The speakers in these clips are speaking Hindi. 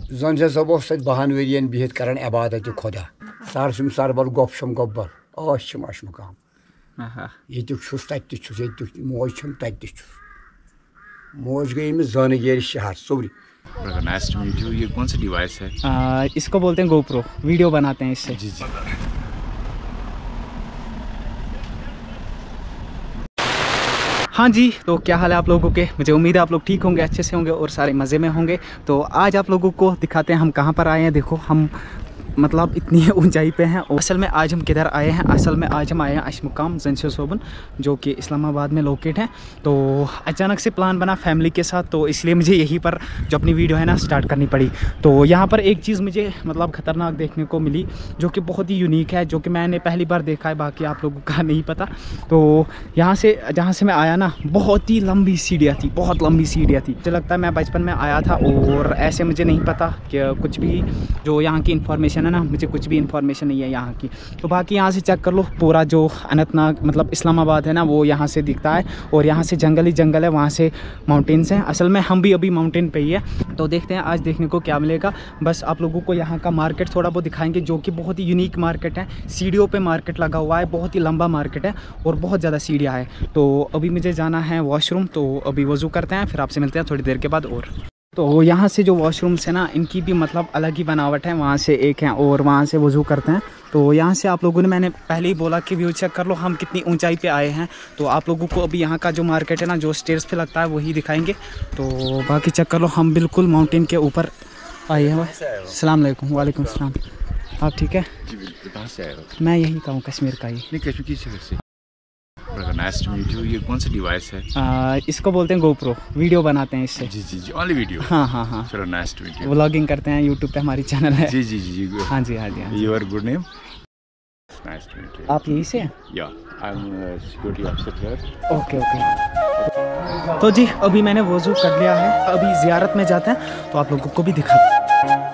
जन से सब बहन वरियन बिहित कर इबादत खुदा सर सरबल गोपशम गोब्बल आशम अशमुकाम ये मोज मोज गई में जानगेर शहर sorry. Nice to meet you. ये कौन सा डिवाइस है? इसको बोलते हैं गोप्रो, वीडियो बनाते हैं इससे। जी जी। हाँ जी, तो क्या हाल है आप लोगों के? मुझे उम्मीद है आप लोग ठीक होंगे, अच्छे से होंगे और सारे मज़े में होंगे। तो आज आप लोगों को दिखाते हैं हम कहाँ पर आए हैं। देखो हम मतलब इतनी ऊंचाई पे हैं। असल में आज हम किधर आए हैं? असल में आज हम आए हैं अशमुकाम जंशो सोबन, जो कि इस्लामाबाद में लोकेट है। तो अचानक से प्लान बना फैमिली के साथ, तो इसलिए मुझे यहीं पर जो अपनी वीडियो है ना स्टार्ट करनी पड़ी। तो यहाँ पर एक चीज़ मुझे मतलब ख़तरनाक देखने को मिली, जो कि बहुत ही यूनिक है, जो कि मैंने पहली बार देखा है, बाकी आप लोगों का नहीं पता। तो यहाँ से जहाँ से मैं आया ना, बहुत ही लंबी सीढ़ियाँ थी, बहुत लंबी सीढ़ियाँ थी। मुझे लगता है मैं बचपन में आया था और ऐसे मुझे नहीं पता कि कुछ भी जो यहाँ की इन्फॉर्मेशन है ना, मुझे कुछ भी इन्फॉर्मेशन नहीं है यहाँ की। तो बाकी यहाँ से चेक कर लो, पूरा जो अनंतनाग मतलब इस्लामाबाद है ना, वो यहाँ से दिखता है और यहाँ से जंगल ही जंगल है, वहाँ से माउंटेन्स हैं। असल में हम भी अभी माउंटेन पे ही है। तो देखते हैं आज देखने को क्या मिलेगा। बस आप लोगों को यहाँ का मार्केट थोड़ा बहुत दिखाएंगे, जो कि बहुत ही यूनिक मार्केट है। सीढ़ियों पे मार्केट लगा हुआ है, बहुत ही लंबा मार्केट है और बहुत ज़्यादा सीढ़ियाँ हैं। तो अभी मुझे जाना है वॉशरूम, तो अभी वज़ू करते हैं, फिर आपसे मिलते हैं थोड़ी देर के बाद। और तो यहाँ से जो वॉशरूम्स है ना, इनकी भी मतलब अलग ही बनावट है। वहाँ से एक है और वहाँ से वज़ू करते हैं। तो यहाँ से आप लोगों ने, मैंने पहले ही बोला कि व्यू चेक कर लो हम कितनी ऊंचाई पे आए हैं। तो आप लोगों को अभी यहाँ का जो मार्केट है ना, जो स्टेयर्स पे लगता है, वही दिखाएंगे। तो बाकी चेक कर लो, हम बिल्कुल माउंटेन के ऊपर आए हैं। अस्सलाम वालेकुम। वालेकुम सलाम। आप ठीक है? कहाँ से आए हो? मैं यही का हूँ, कश्मीर का ही। नहीं, कश्मीर की शहर से। Nice to meet you. ये कौन सा डिवाइस है? इसको बोलते हैं गोप्रो, वीडियो बनाते हैं इससे। जी जी जी। Only video? हाँ हाँ हाँ। चलो, nice to meet you. Vlogging करते हैं, यूट्यूब पे हमारी चैनल है। जी जी जी। हाँ जी हाँ जी हाँ जी। Your good name? Nice to meet you. आप यहीं से हैं? Yeah, I am security officer here. Okay okay. तो जी अभी मैंने वज़ू कर लिया है, अभी ज़ियारत में जाते हैं, तो आप लोगों को भी दिखाते हैं।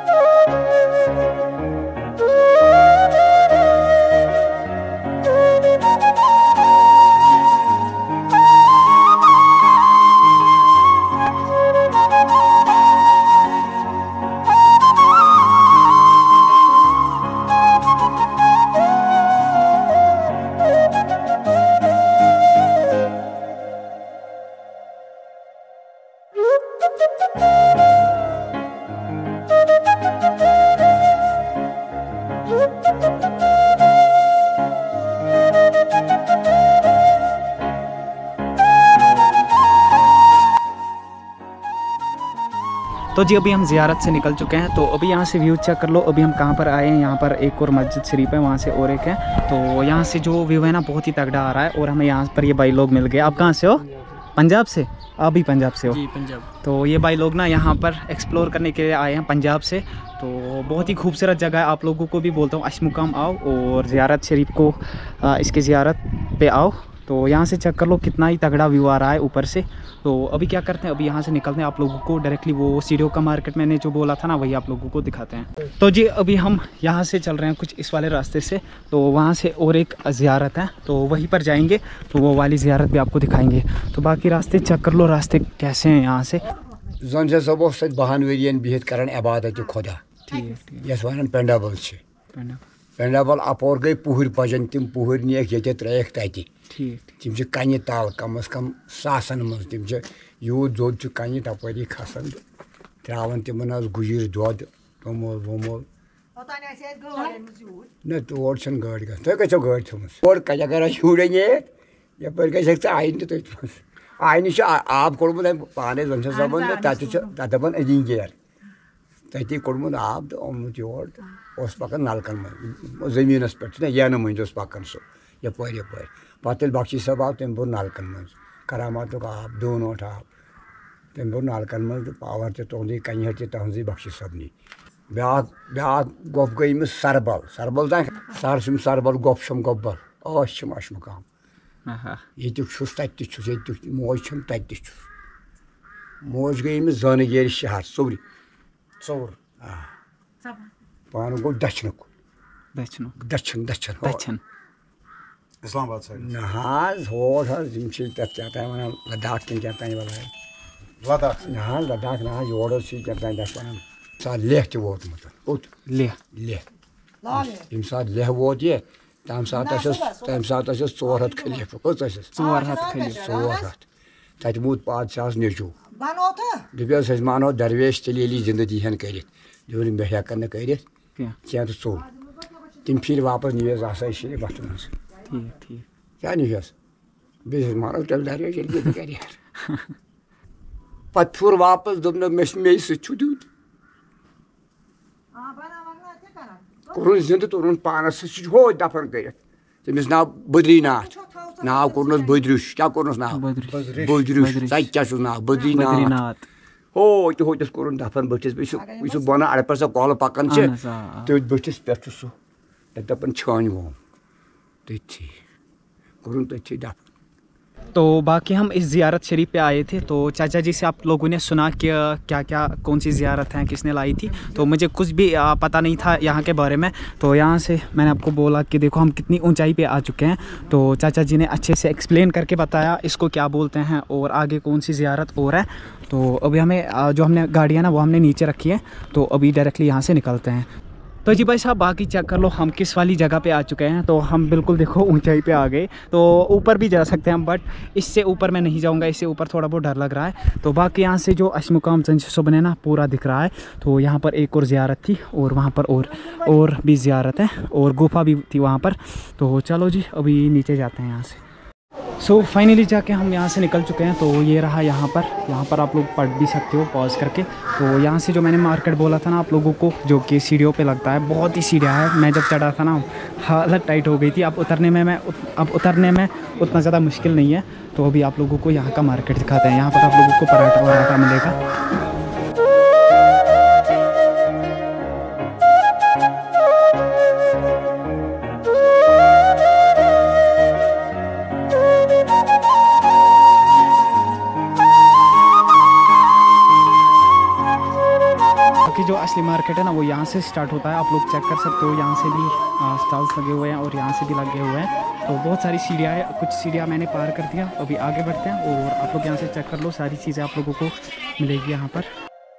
तो जी अभी हम ज़ियारत से निकल चुके हैं। तो अभी यहाँ से व्यू चेक कर लो, अभी हम कहाँ पर आए हैं। यहाँ पर एक और मस्जिद शरीफ है, वहाँ से और एक है। तो यहाँ से जो व्यू है ना, बहुत ही तगड़ा आ रहा है। और हमें यहाँ पर ये भाई लोग मिल गए। आप कहाँ से हो? पंजाब से? आप भी पंजाब से हो? जी, पंजाब। तो ये भाई लोग ना यहाँ पर एक्सप्लोर करने के लिए आए हैं पंजाब से। तो बहुत ही खूबसूरत जगह है, आप लोगों को भी बोलता हूँ अशमुकाम आओ और ज़ियारत शरीफ को इसके ज़ियारत पे आओ। तो यहाँ से चेक कर लो कितना ही तगड़ा व्यू आ रहा है ऊपर से। तो अभी क्या करते हैं, अभी यहाँ से निकलते हैं, आप लोगों को डायरेक्टली वो सीढ़ियों का मार्केट मैंने जो बोला था ना, वही आप लोगों को दिखाते हैं। तो जी अभी हम यहाँ से चल रहे हैं कुछ इस वाले रास्ते से। तो वहाँ से और एक ज़ियारत है, तो वहीं पर जाएंगे, तो वो वाली ज़ियारत भी आपको दिखाएंगे। तो बाकी रास्ते चेक कर लो, रास्ते कैसे हैं यहाँ से। जन से सब बहन वरियन बिहित कर इबादत खुदा यस वन पेंडाबल पेंडाबल अपोर गई पुहर पजन तम पुहर नियक ये त्रेक तति तम कन तल कम अज कम सासन मज तम यूत दोद कन तपरी खसान त्रावन तमन गुजर दोद तोमोल वोमोल न तोर गाड़ी ग तुम को गाड़ी थोर कत अगर शुर यपर गई आइन तथ आइन आब कोड़मुत पाने जन सबन तपन अजिंगेर तति कोड़मुत आब तो ओमुत योर पकान नलकन मज जमीनस पे यन मंज पकान सो यपर यपर पे बख्शी सब आव तम बोर नलकन मज करामात आब दोनोट आब तम बोर नलकन मज पावर तुंद कन तुज बख्शी सबनी ब्या गोफ गई सरबल सरबल दान सर सरबल गोपशम गोब्बल आशम अशमुकाम ये मोज तत मोज गई जानगेर शहर सोरी चौर पान गो दक्षिण दक्षिण दक्षिण दक्षिण इस्लामाबाद साइड नहाज होर क्या वन लद्दाख क्या वन लद्दाख नहा लद्दाख नहा योर क्या वन साथ लेह च वोतमुत उत ले लेह यम साथ लेह वोत ये तम साथ 400 खलीफ कस 400 खलीफ 400 तत मूत पादशाह नेचू दस मानो दरवेश तली जिंदगी हन कर मे हेकन कर तो चो तम फिर वापस नीस आसाइश वत मज ठीक ठीक क्या नीस बे मानो चल दरवेश कर पत फुर वापस दोप मे सू दूत कोर जिंद तोर पानस हो दफन कर तमिस नाव बद्रीनाथ नाव कोर्नस बद्रुश क्या कोर्नस नाव बद्रुश क्या नाव बद्रीनाथ हो होतस कोर दफन बटिस बन अड़ पे कल पकान तो बटिस पे दपन छान वोम तथी कोर तथी दफन। तो बाकी हम इस ज़ियारत शरीफ पे आए थे, तो चाचा जी से आप लोगों ने सुना कि क्या क्या कौन सी ज़ियारत है, किसने लाई थी, तो मुझे कुछ भी पता नहीं था यहाँ के बारे में। तो यहाँ से मैंने आपको बोला कि देखो हम कितनी ऊंचाई पे आ चुके हैं, तो चाचा जी ने अच्छे से एक्सप्लेन करके बताया इसको क्या बोलते हैं और आगे कौन सी ज़ियारत और है। तो अभी हमें जो हमने गाड़ियाँ ना वो हमने नीचे रखी है, तो अभी डायरेक्टली यहाँ से निकलते हैं। तो जी भाई साहब बाकी चेक कर लो हम किस वाली जगह पे आ चुके हैं। तो हम बिल्कुल देखो ऊंचाई पे आ गए, तो ऊपर भी जा सकते हैं बट इससे ऊपर मैं नहीं जाऊंगा, इससे ऊपर थोड़ा बहुत डर लग रहा है। तो बाकी यहाँ से जो अशमुकाम सुबह ना पूरा दिख रहा है। तो यहाँ पर एक और ज़ियारत थी और वहाँ पर और भी ज़ियारत है और गुफा भी थी वहाँ पर। तो चलो जी अभी नीचे जाते हैं यहाँ से। सो फाइनली जाके हम यहाँ से निकल चुके हैं। तो ये रहा यहाँ पर आप लोग पढ़ भी सकते हो पॉज करके। तो यहाँ से जो मैंने मार्केट बोला था ना आप लोगों को, जो कि सीढ़ियों पे लगता है, बहुत ही सीढ़ियाँ है। मैं जब चढ़ा था ना हालत टाइट हो गई थी। अब उतरने में उतना ज़्यादा मुश्किल नहीं है। तो अभी आप लोगों को यहाँ का मार्केट दिखाते हैं। यहाँ पर आप लोगों को पराठा वराठा मिलेगा। जो असली मार्केट है ना वो यहाँ से स्टार्ट होता है, आप लोग चेक कर सकते हो। यहाँ से भी स्टॉल्स लगे हुए हैं और यहाँ से भी लगे हुए हैं। तो बहुत सारी सीढ़ियाँ हैं, कुछ सीढ़ियाँ मैंने पार कर दिया। अभी आगे बढ़ते हैं और आप लोग यहाँ से चेक कर लो, सारी चीज़ें आप लोगों को मिलेगी यहाँ पर।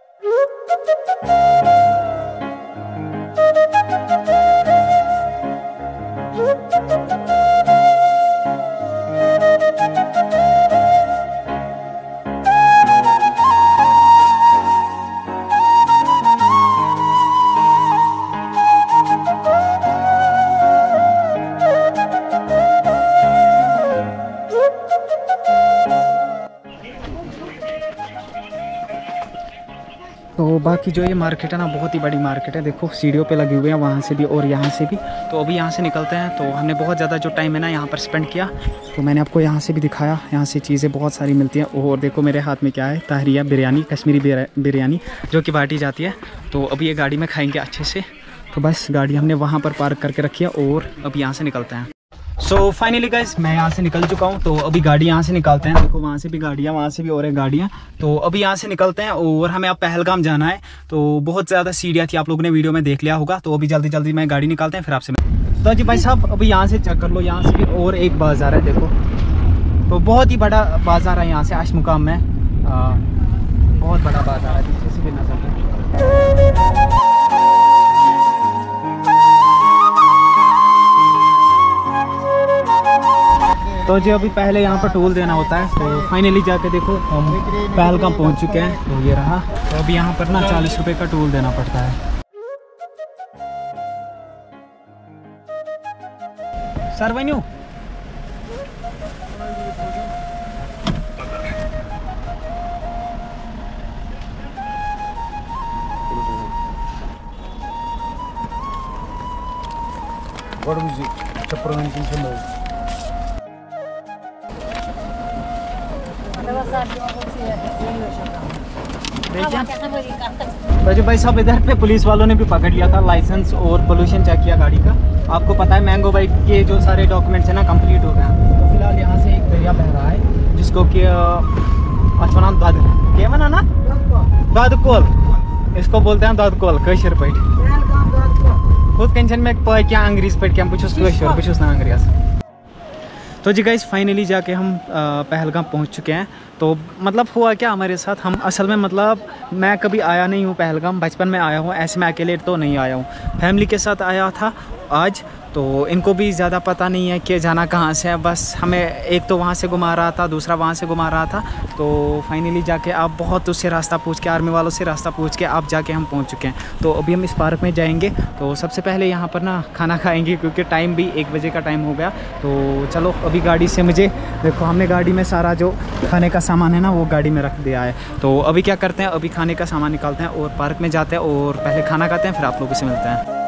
तो बाकी जो ये मार्केट है ना बहुत ही बड़ी मार्केट है। देखो सीढ़ियों पे लगे हुए हैं वहाँ से भी और यहाँ से भी। तो अभी यहाँ से निकलते हैं। तो हमने बहुत ज़्यादा जो टाइम है ना यहाँ पर स्पेंड किया, तो मैंने आपको यहाँ से भी दिखाया। यहाँ से चीज़ें बहुत सारी मिलती हैं। और देखो मेरे हाथ में क्या है, ताहरिया बिरयानी, कश्मीरी बिरयानी जो कि बाटी जाती है। तो अभी ये गाड़ी में खाएँगे अच्छे से। तो बस गाड़ी हमने वहाँ पर पार्क करके रखी है और अब यहाँ से निकलते हैं। सो फाइनली गाइस मैं यहाँ से निकल चुका हूँ। तो अभी गाड़ी यहाँ से निकालते हैं। देखो वहाँ से भी गाड़ियाँ, वहाँ से भी और एक गाड़ियाँ। तो अभी यहाँ से निकलते हैं और हमें अब पहलगाम जाना है। तो बहुत ज़्यादा सीढ़ियाँ थी, आप लोगों ने वीडियो में देख लिया होगा। तो अभी जल्दी जल्दी मैं गाड़ी निकालते हैं फिर आपसे। तो जी भाई साहब अभी यहाँ से चेक कर लो, यहाँ से भी और एक बाज़ार है। देखो तो बहुत ही बड़ा बाज़ार है यहाँ से अशमुकाम में, बहुत बड़ा बाज़ार है। पीछे से भी नजर है। तो जी अभी पहले यहाँ पर टोल देना होता है। तो फाइनली जाके देखो हम पहलगाम पहुँच चुके हैं। तो ये रहा। तो अभी यहाँ पर ना 40 रुपये का टोल देना पड़ता है। सर वन्यू तो जी भाई साहब इधर पे पुलिस वालों ने भी पकड़ लिया था, लाइसेंस और पोल्यूशन चेक किया गाड़ी का। आपको पता है मैंगो बाइक के जो सारे डॉक्यूमेंट्स हैं ना कंप्लीट हो गए हैं। तो फिलहाल यहाँ से एक दरिया बह रहा है जिसको कि अच्छा ना दादकोल, इसको बोलते हैं दादकोल कशर पे। खुद कंचन में क्या अंग्रेज पे क्या बुझुस कशर, बुझुस ना अंग्रेज। तो जी गाइस फाइनली जाके हम पहलगाम पहुंच चुके हैं। तो मतलब हुआ क्या हमारे साथ, हम असल में मतलब मैं कभी आया नहीं हूं पहलगाम, बचपन में आया हूं, ऐसे मैं अकेले तो नहीं आया हूं, फैमिली के साथ आया था आज। तो इनको भी ज़्यादा पता नहीं है कि जाना कहाँ से है, बस हमें एक तो वहाँ से घुमा रहा था, दूसरा वहाँ से घुमा रहा था। तो फाइनली जाके आप बहुत उससे रास्ता पूछ के, आर्मी वालों से रास्ता पूछ के आप जाके हम पहुँच चुके हैं। तो अभी हम इस पार्क में जाएंगे। तो सबसे पहले यहाँ पर ना खाना खाएंगे क्योंकि टाइम भी 1 बजे का टाइम हो गया। तो चलो अभी गाड़ी से, मुझे देखो हमने गाड़ी में सारा जो खाने का सामान है ना वो गाड़ी में रख दिया है। तो अभी क्या करते हैं, अभी खाने का सामान निकालते हैं और पार्क में जाते हैं और पहले खाना खाते हैं, फिर आप लोगों से मिलते हैं।